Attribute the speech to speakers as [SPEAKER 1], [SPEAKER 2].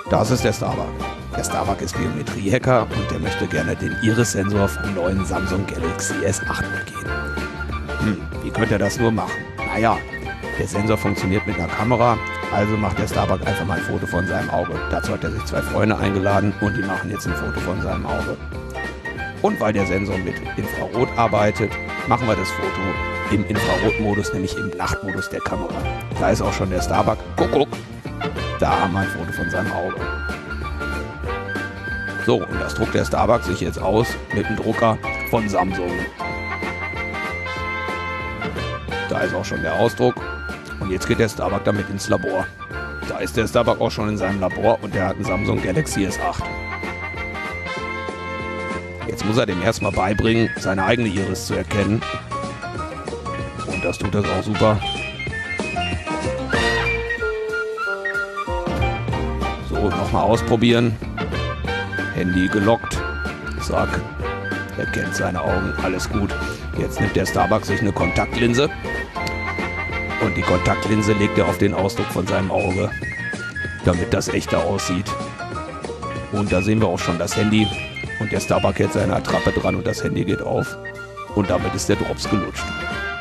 [SPEAKER 1] Das ist der Starbuck. Der Starbuck ist Geometrie-Hacker und der möchte gerne den Iris-Sensor vom neuen Samsung Galaxy S8 begehen. Wie könnte er das nur machen? Naja, der Sensor funktioniert mit einer Kamera, also macht der Starbuck einfach mal ein Foto von seinem Auge. Dazu hat er sich 2 Freunde eingeladen und die machen jetzt ein Foto von seinem Auge. Und weil der Sensor mit Infrarot arbeitet, machen wir das Foto im Infrarotmodus, nämlich im Nachtmodus der Kamera. Da ist auch schon der Starbuck. Guck. Da haben wir ein Foto von seinem Auge. So, und das druckt der Starbuck sich jetzt aus mit dem Drucker von Samsung. Da ist auch schon der Ausdruck. Und jetzt geht der Starbuck damit ins Labor. Da ist der Starbuck auch schon in seinem Labor und der hat einen Samsung Galaxy S8. Jetzt muss er dem erstmal beibringen, seine eigene Iris zu erkennen. Und das tut er auch super. So, nochmal ausprobieren. Handy gelockt. Zack. Er kennt seine Augen. Alles gut. Jetzt nimmt der Starbuck sich eine Kontaktlinse. Und die Kontaktlinse legt er auf den Ausdruck von seinem Auge, damit das echter aussieht. Und da sehen wir auch schon das Handy. Und der Starbuck hält seine Attrappe dran und das Handy geht auf. Und damit ist der Drops gelutscht.